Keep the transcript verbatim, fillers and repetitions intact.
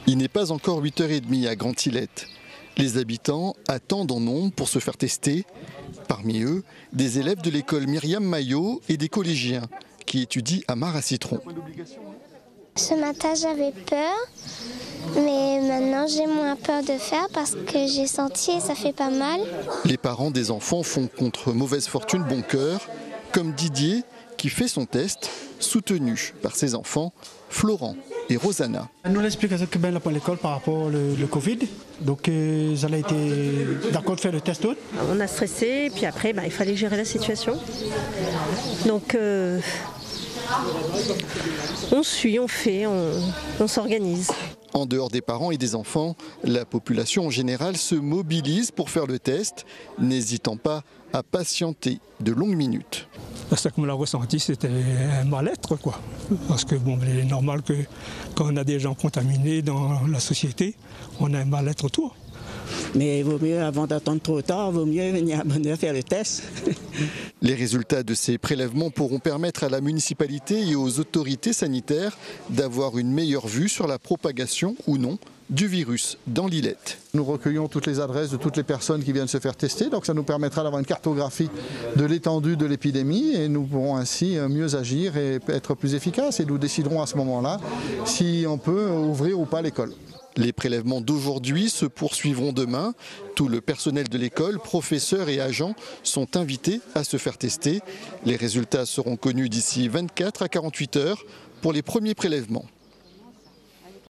Il n'est pas encore huit heures trente à Grand-Tillette. Les habitants attendent en nombre pour se faire tester. Parmi eux, des élèves de l'école Myriam Maillot et des collégiens qui étudient à Mar-à-Citron. Ce matin, j'avais peur, mais maintenant j'ai moins peur de faire parce que j'ai senti et ça fait pas mal. Les parents des enfants font contre mauvaise fortune bon cœur, comme Didier qui fait son test, soutenu par ses enfants, Florent et Rosanna. Nous l'explication que ben là pour l'école par rapport au le, le Covid, donc euh, ils avaient été d'accord de faire le test. On a stressé, puis après ben, il fallait gérer la situation. Donc euh, on suit, on fait, on, on s'organise. En dehors des parents et des enfants, la population en général se mobilise pour faire le test, n'hésitant pas à patienter de longues minutes. Ça, comme on l'a ressenti, c'était un mal-être, quoi. Parce que bon, il est normal que quand on a des gens contaminés dans la société, on a un mal-être autour. Mais il vaut mieux, avant d'attendre trop tard, il vaut mieux venir à bonne heure faire le test. Les résultats de ces prélèvements pourront permettre à la municipalité et aux autorités sanitaires d'avoir une meilleure vue sur la propagation ou non du virus dans l'Ilette. Nous recueillons toutes les adresses de toutes les personnes qui viennent se faire tester, donc ça nous permettra d'avoir une cartographie de l'étendue de l'épidémie et nous pourrons ainsi mieux agir et être plus efficaces et nous déciderons à ce moment-là si on peut ouvrir ou pas l'école. Les prélèvements d'aujourd'hui se poursuivront demain. Tout le personnel de l'école, professeurs et agents sont invités à se faire tester. Les résultats seront connus d'ici vingt-quatre à quarante-huit heures pour les premiers prélèvements.